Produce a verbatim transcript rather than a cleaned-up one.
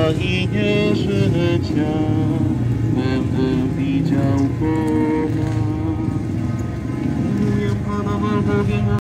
krainie życia będę widział Boga. Miłuję Pana w albowiem